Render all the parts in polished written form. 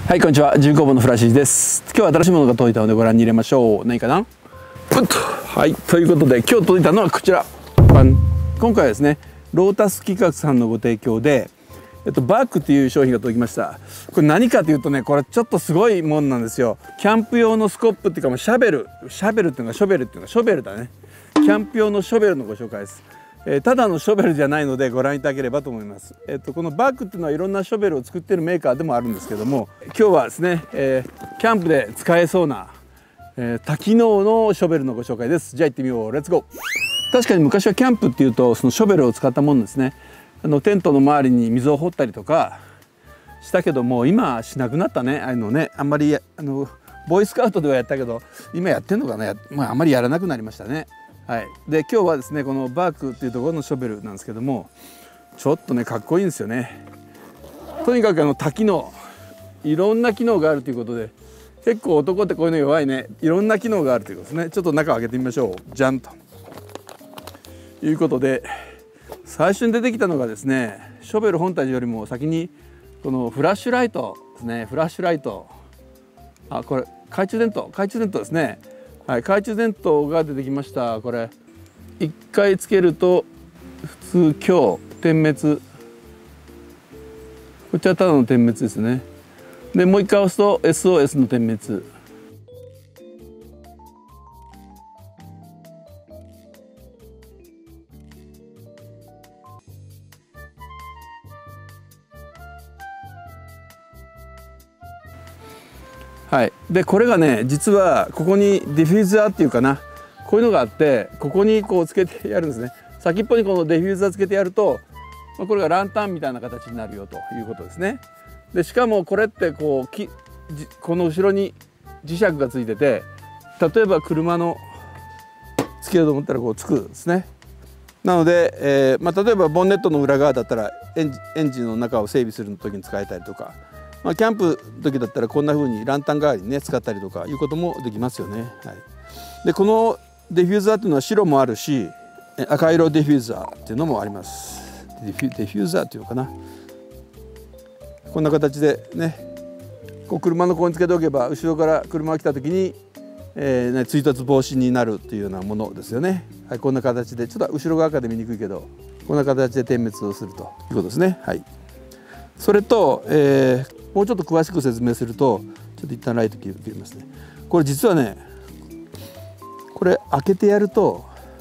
はい、こんにちは。人工房のフラッシュです。今日は新しいものが届いたのでご覧に入れましょう。何かな？はい、ということで今日届いたのはこちら。今回はですね、ロータス企画さんのご提供で、バッグっていう商品が届きました。これ何かというとね、これちょっとすごいもんなんですよ。キャンプ用のスコップっていうか、シャベルっていうのがショベルっていうのがショベルだね。キャンプ用のショベルのご紹介です。ただのショベルじゃないのでご覧いただければと思います。このバッグっていうのはいろんなショベルを作っているメーカーでもあるんですけども、今日はですね、キャンプで使えそうな、多機能のショベルのご紹介です。じゃあ行ってみよう。レッツゴー。確かに昔はキャンプっていうとそのショベルを使ったものですね。テントの周りに水を掘ったりとかしたけども、今しなくなったね。ああいうのね、あんまりボーイスカウトではやったけど今やってんのかな、あんまりやらなくなりましたね。はい、で今日はですね、このバークっていうところのショベルなんですけども、ちょっとねかっこいいんですよね。とにかく多機能、いろんな機能があるということで、結構男ってこういうの弱いね。いろんな機能があるということですね。ちょっと中を開けてみましょう。じゃんということで、最初に出てきたのがですね、ショベル本体よりも先にこのフラッシュライトですね。フラッシュライト、これ懐中電灯ですね。はい、懐中電灯が出てきました。これ1回つけると普通強点滅、こちらただの点滅ですね。でもう1回押すと SOS の点滅。はい、でこれがね、実はここにディフューザーっていうかな、こういうのがあって、ここにこうつけてやるんですね。先っぽにこのディフューザーつけてやると、これがランタンみたいな形になるよということですね。でしかもこれってこの後ろに磁石がついてて、例えば車のつけようと思ったらこうつくんですね。なので、例えばボンネットの裏側だったらエンジンの中を整備する時に使えたりとか、キャンプの時だったらこんな風にランタン代わりにね使ったりとかいうこともできますよね。はい、でこのディフューザーっていうのは白もあるし、赤色ディフューザーっていうのもあります。ディフューザーっていうのかな、こんな形でね、こう車のここにつけておけば後ろから車が来た時に、追突防止になるっていうようなものですよね。はい、こんな形でちょっと後ろ側からで見にくいけど、こんな形で点滅をするということですね。はい、それと、もうちょっと詳しく説明すると、ちょっと一旦ライト切りますね。これ実はね、これ開けてやると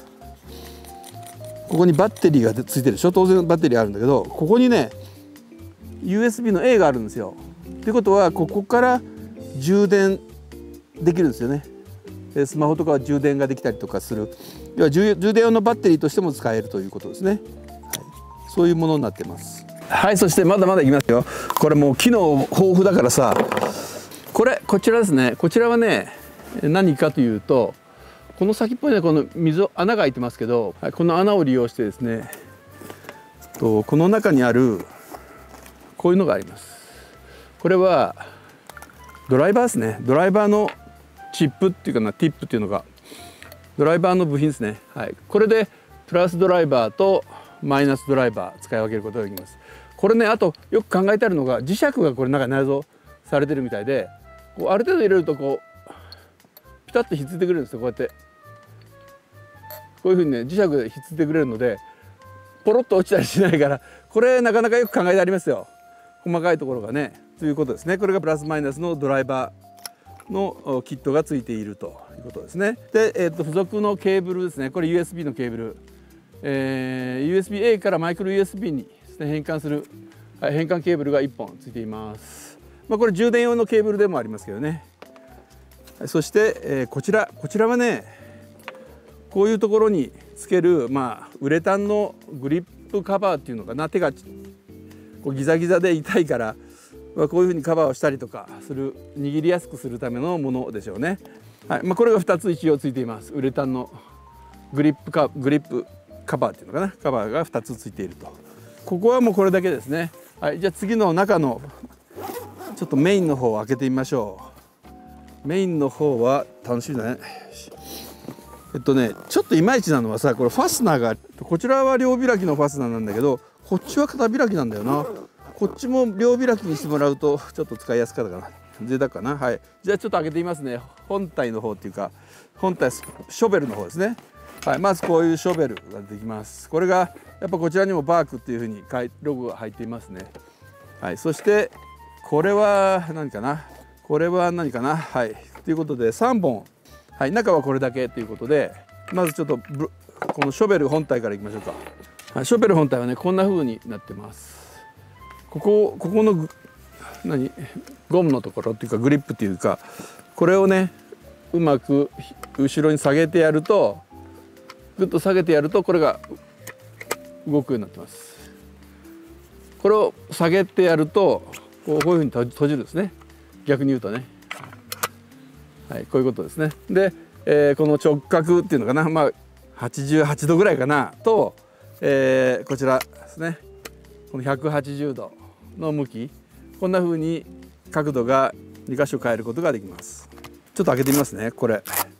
ここにバッテリーがついてるでしょ。当然バッテリーあるんだけど、ここにね USB の A があるんですよ。ということはここから充電できるんですよね。スマホとかは充電ができたりとかする、要は充電用のバッテリーとしても使えるということですね。はい、そういうものになってます。はい、そしてまだまだいきますよ。これもう機能豊富だからさ、こちらですね。こちらはね、何かというと、この先っぽにね、この穴が開いてますけど、この穴を利用してですね、この中にあるこういうのがあります。これはドライバーですね。ドライバーのチップっていうかな、ティップっていうのがドライバーの部品ですね。はい、これでプラスドライバーとマイナスドライバー使い分けることができます。これね、あとよく考えてあるのが、磁石がこれ中に内蔵されてるみたいで、ある程度入れるとピタッとひっついてくれるんですよ。こうやってこういうふうにね、磁石でひっついてくれるのでポロッと落ちたりしないから、これなかなかよく考えてありますよ。細かいところがね、ということですね。これがプラスマイナスのドライバーのキットがついているということですね。で、付属のケーブルですね。これ USB のケーブル、USB-A からマイクロ USB にですね変換する、変換ケーブルが1本ついています。これ充電用のケーブルでもありますけどね。そして、こちらはね、こういうところにつける、ウレタンのグリップカバーっていうのかな。手がこうギザギザで痛いから、こういうふうにカバーをしたりとかする、握りやすくするためのものでしょうね。はい、これが2つ一応ついています。ウレタンのグリップカバーっていうのかな、カバーが2つついていると。ここはもうこれだけですね。はい、じゃあ次の中のちょっとメインの方を開けてみましょう。メインの方は楽しみだね。ちょっといまいちなのはさ、これファスナーが、こちらは両開きのファスナーなんだけど、こっちは片開きなんだよな。 こっちも両開きにしてもらうとちょっと使いやすかったかな。贅沢かな。はい、じゃあちょっと開けてみますね。本体の方っていうか本体ショベルの方ですね。はい、まずこういうショベルができます。これがやっぱこちらにもバークっていうふうにロゴが入っていますね。はい、そしてこれは何かな、これは何かな。はい、ということで3本、はい、中はこれだけということで、まずちょっとこのショベル本体からいきましょうか。はい、ショベル本体はねこんな風になってます。ここのゴムのところっていうかグリップっていうか、これをねうまく後ろに下げてやると、グッと下げてやるとこれが動くようになってます。これを下げてやるとこういうふうに閉じるんですね。逆に言うとね、はい、こういうことですね。で、この直角っていうのかな、まあ88度ぐらいかなと、こちらですね、この180度の向き、こんな風に角度が2箇所変えることができます。ちょっと開けてみますね。これ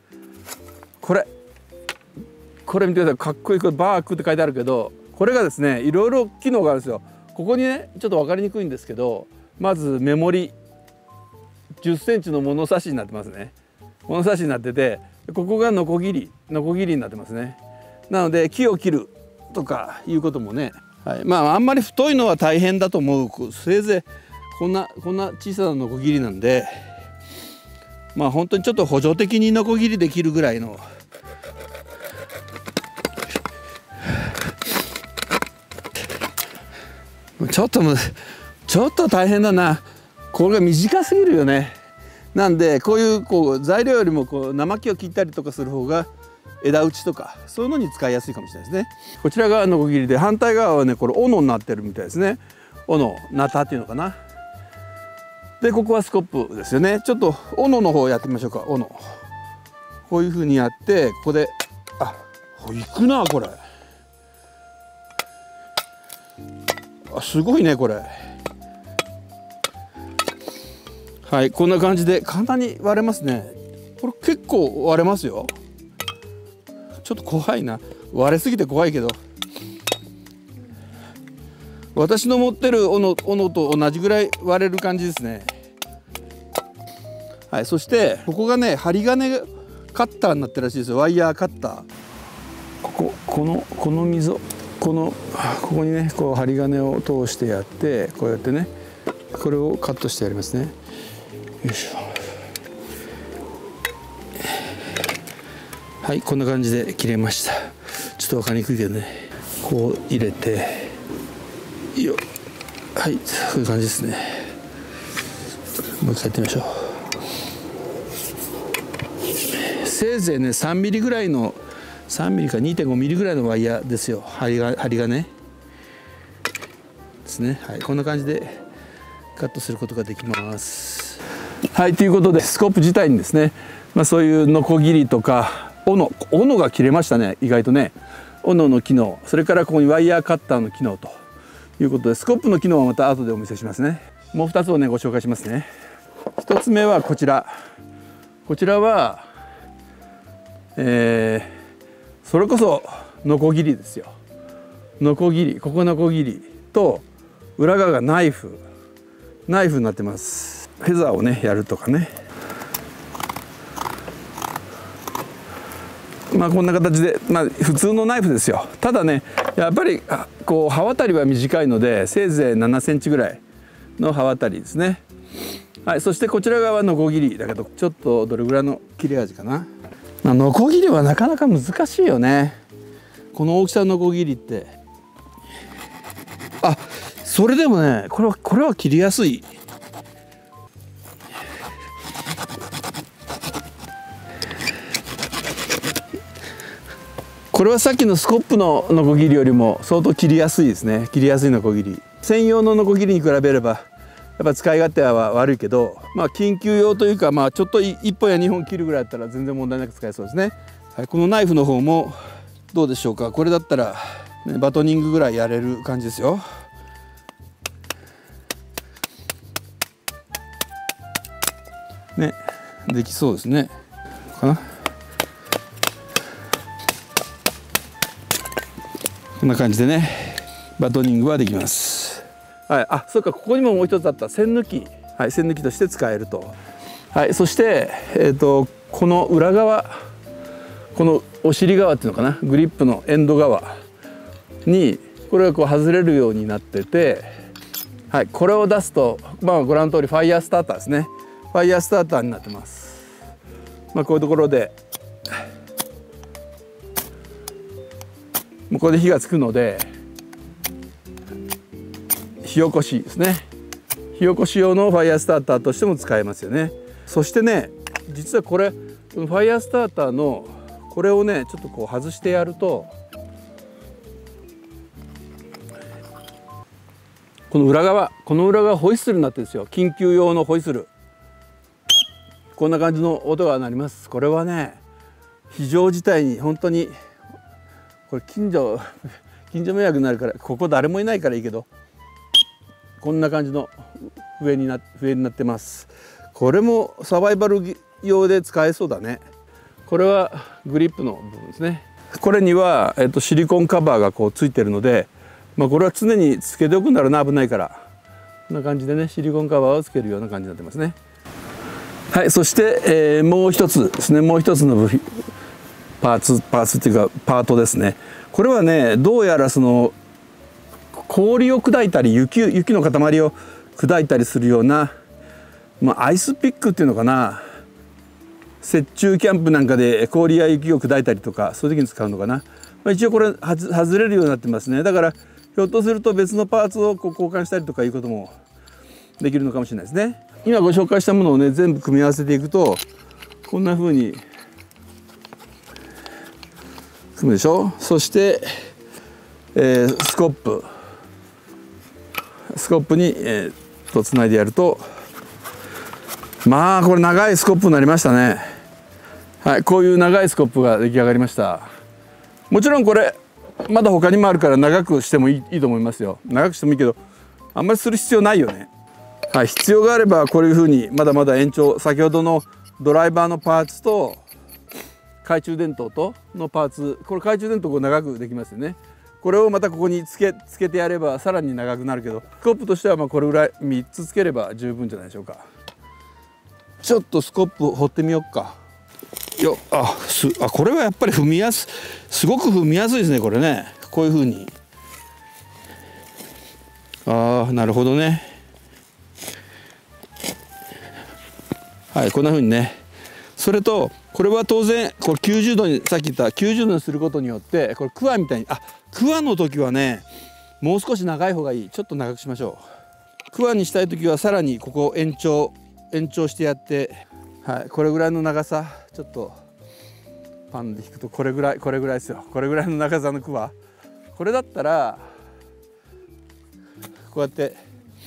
見てください。かっこいい。これバークって書いてあるけど、これがですねいろいろ機能があるんですよ。ここにねちょっと分かりにくいんですけど、まずメモリ10センチの物差しになってますね。物差しになってて、ここがノコギリになってますね。なので木を切るとかいうこともね、はい、まああんまり太いのは大変だと思う。せいぜいこんな小さなノコギリなんで、まあ本当にちょっと補助的にノコギリできるぐらいの。ちょっと大変だな。これが短すぎるよね。なんでこういう材料よりも生木を切ったりとかする方が枝打ちとかそういうのに使いやすいかもしれないですね。こちら側のノコギリで、反対側はねこれ斧になってるみたいですね。斧、ナタっていうのかな。でここはスコップですよね。ちょっと斧の方やってみましょうか。斧こういう風にやって、ここでいくなこれ。すごいねこれ。はい、こんな感じで簡単に割れますね。これ結構割れますよ。ちょっと怖いな、割れすぎて怖いけど、私の持ってる斧と同じぐらい割れる感じですね。はい、そしてここがね針金カッターになってるらしいですよ。ワイヤーカッター。この溝、ここにね針金を通してやって、こうやってねこれをカットしてやりますね。よいしょ。はい、こんな感じで切れました。ちょっと分かりにくいけどね、こう入れてよ、はい、そういう感じですね。もう一回やってみましょう。せいぜいね3ミリぐらいの、3ミリか 2.5 ミリぐらいのワイヤーですよ。針金ですね。はい、こんな感じでカットすることができます。はい、ということでスコップ自体にですね、そういうノコギリとか斧が切れましたね。意外とね斧の機能、それからここにワイヤーカッターの機能ということで、スコップの機能はまた後でお見せしますね。もう2つをねご紹介しますね。1つ目はこちらはそれこそノコギリですよ。ノコギリ、ここノコギリと裏側がナイフになってます。フェザーをねやるとかね、こんな形で、普通のナイフですよ。ただねやっぱり刃渡りは短いので、せいぜい7センチぐらいの刃渡りですね。はい、そしてこちら側はノコギリだけど、ちょっとどれぐらいの切れ味かな。ノコギリはなかなか難しいよね。この大きさのノコギリって、それでもねこれは切りやすい。これはさっきのスコップのノコギリよりも相当切りやすいですね。切りやすいノコギリ、専用のノコギリに比べればやっぱ使い勝手は悪いけど、緊急用というか、ちょっと1本や2本切るぐらいだったら全然問題なく使えそうですね。はい、このナイフの方もどうでしょうか。これだったら、バトニングぐらいやれる感じですよ。ね、できそうですね。かな。こんな感じでねバトニングはできます。 はい、あ、そうか、ここにももう一つあった栓抜き、はい、栓抜きとして使えると。はい、そして、この裏側、このお尻側っていうのかな、グリップのエンド側にこれがこう外れるようになってて、はい、これを出すと、まあ、ご覧の通りファイヤースターターですね。ファイヤースターターになってます。まあ、こういうところでここで火がつくので、火起こしですね。火起こし用のファイヤースターターとしても使えますよね。そしてね、実はこれファイヤースターターのこれをねちょっとこう外してやると、この裏側ホイッスルになってるんですよ。緊急用のホイッスル、こんな感じの音が鳴ります。これはね非常事態に本当に、これ近所迷惑になるから、ここ誰もいないからいいけど、こんな感じの笛になってます。これもサバイバル用で使えそうだね。これはグリップの部分ですね。これには、シリコンカバーがこうついてるので、まあ、これは常につけておくんだろうな、危ないから。こんな感じでね、シリコンカバーをつけるような感じになってますね。はい、そして、もう一つですね、もう一つの部品、パーツっていうかパートですね。これはね、どうやらその氷を砕いたり雪の塊を砕いたりするような、まあ、アイスピックっていうのかな、雪中キャンプなんかで氷や雪を砕いたりとか、そういう時に使うのかな。まあ、一応これ外れるようになってますね。だからひょっとすると別のパーツをこう交換したりとかいうこともできるのかもしれないですね。今ご紹介したものをね全部組み合わせていくと、こんな風に組むでしょ。そして、スコップに、つないでやると、まあこれ長いスコップになりましたね。はい、こういう長いスコップが出来上がりました。もちろんこれまだ他にもあるから長くしてもいいと思いますよ。長くしてもいいけど、あんまりする必要ないよね。はい、必要があればこういうふうにまだまだ延長、先ほどのドライバーのパーツと懐中電灯とのパーツ、これ懐中電灯長くできますよね。これをまたここにつけてやればさらに長くなるけど、スコップとしてはまあこれぐらい3つつければ十分じゃないでしょうか。ちょっとスコップ掘ってみようか。これはやっぱりすごく踏みやすいですね、これね。こういうふうに。なるほどね。はい、こんなふうにね。それとこれは当然これ90度に、さっき言った90度にすることによって、これクワみたいに、クワの時はねもう少し長い方がいい。ちょっと長くしましょう。クワにしたい時はさらにここ延長してやって、はい、これぐらいの長さ、ちょっとパンで引くとこれぐらいですよ。これぐらいの長さのクワ、これだったらこうやって、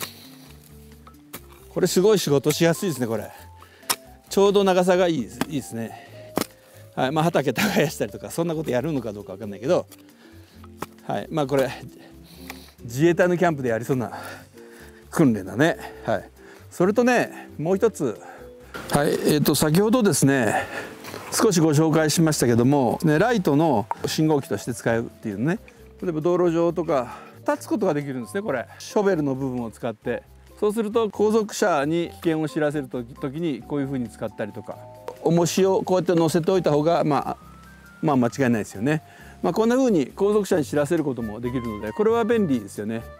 これすごい仕事しやすいですね。これちょうど長さがいいですね。はい、まあ畑耕したりとかそんなことやるのかどうかわかんないけど、はい、まあこれ自衛隊のキャンプでやりそうな訓練だね。はい、それとねもう一つ、はい、先ほどですね少しご紹介しましたけども、ね、ライトの信号機として使うっていうね、例えば道路上とか立つことができるんですね。これショベルの部分を使って、そうすると後続車に危険を知らせる時にこういうふうに使ったりとか、重しをこうやって乗せておいた方がまあ間違いないですよね。まあ、こんなふうに後続車に知らせることもできるので、これは便利ですよね。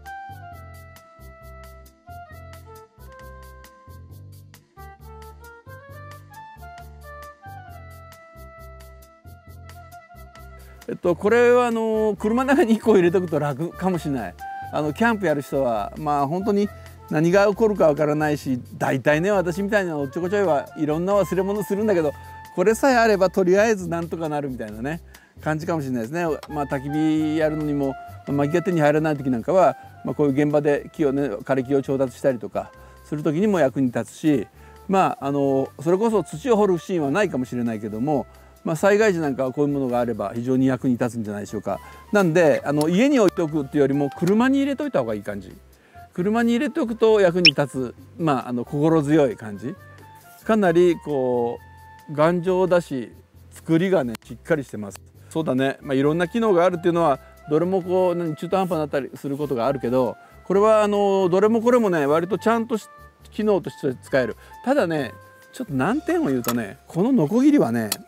これは車の中に1個入れておくと楽かもしれない。キャンプやる人はまあ本当に何が起こるかわからないし、大体ね私みたいなおっちょこちょいはいろんな忘れ物するんだけど、これさえあればとりあえずなんとかなるみたいなね感じかもしれないですね。まあ、焚き火やるのにも薪が手に入らない時なんかは、まあ、こういう現場で枯れ木を調達したりとかする時にも役に立つし、まあそれこそ土を掘るシーンはないかもしれないけども、まあ、災害時なんかはこういうものがあれば非常に役に立つんじゃないでしょうか。なんで家に置いておくっていうよりも車に入れといた方がいい感じ。車に入れておくと役に立つ、まあ、心強い感じ。かなりこう頑丈だし作りがねしっかりしてます。そうだね、まあ、いろんな機能があるっていうのはどれもこう中途半端になったりすることがあるけど、 これはどれもこれもね割とちゃんと機能として使える。ただねちょっと難点を言うとね、このノコギリはね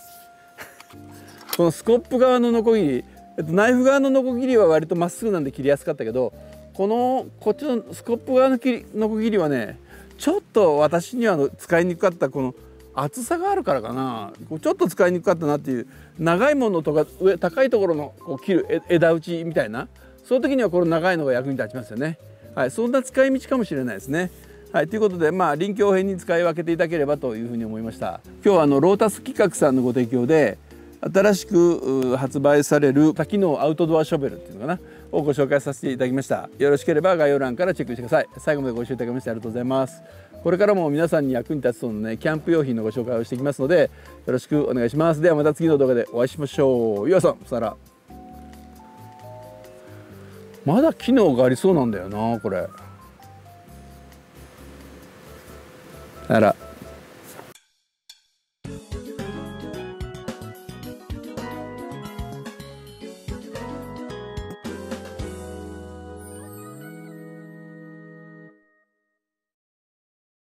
このスコップ側のノコギリ、ナイフ側のノコギリは割とまっすぐなんで切りやすかったけど、こっちのスコップ側のノコギリはねちょっと私には使いにくかった。この厚さがあるからかな、ちょっと使いにくかったなっていう。長いものとか高いところのこう切る枝打ちみたいな、そういう時にはこの長いのが役に立ちますよね。はい、そんな使い道かもしれないですね。はい、ということで臨機応変に使い分けていただければというふうに思いました。今日はロータス企画さんのご提供で新しく発売される多機能アウトドアショベルっていうのかなをご紹介させていただきました。よろしければ概要欄からチェックしてください。最後までご視聴いただきましてありがとうございます。これからも皆さんに役に立つそうなねキャンプ用品のご紹介をしていきますのでよろしくお願いします。ではまた次の動画でお会いしましょう。ゆうさんさよなら。まだ機能がありそうなんだよなこれ。さよなら。